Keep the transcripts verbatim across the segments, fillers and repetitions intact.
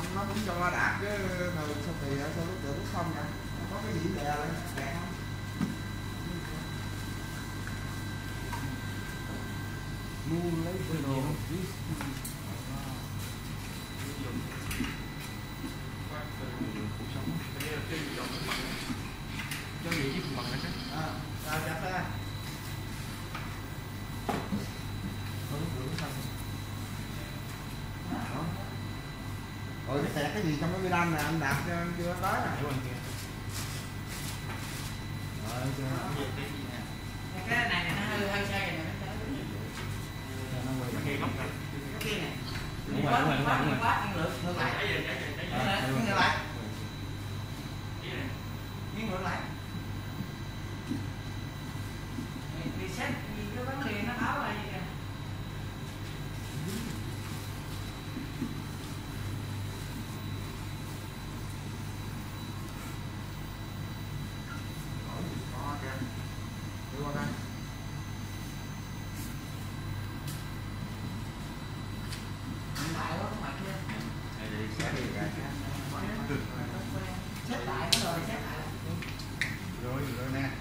nó cũng cho đạt chứ rồi sao kỳ sao lúc được lúc xong vậy, có cái gì đè lại đè không? Mua lấy cái đồ cho gì chứ bằng đấy à, à chặt ra rồi cái tẹt cái gì trong cái Milan này anh Đạt chưa tới nè rồi cái này nó hơi hơi sai này nó cái góc này cái kia này đúng rồi đúng rồi đúng rồi đúng rồi quá ngược ngược lại ngược lại nghiêng ngược lại thì xét gì cái vấn đề nó báo là gì kìa. Xếp lại nó rồi xếp lại rồi rồi nè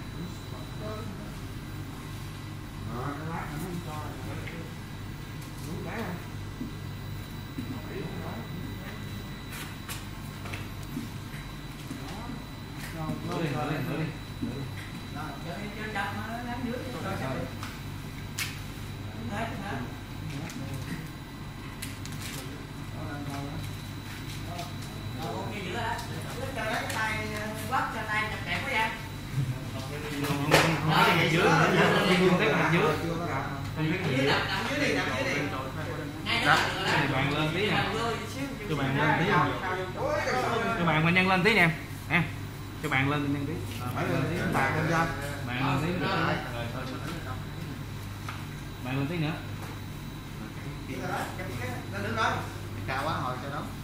đó cái lát nó không cho đúng cái không rồi rồi rồi rồi cho chặt nó láng dưới rồi sao được hết hết ok giữ đó cho lấy cái tay quắp cho tay chặt kẹp quá vậy không dưới dưới nằm nằm dưới đi nằm dưới đi ngay đó bạn lên tí nè cho bạn lên tí cho bạn mình nhân lên tí nè em cho bạn lên nhân tí phải lên tí bạn lên ra bạn lên tí nữa bạn lên tí nữa lên đứng đó cao quá hồi cho nó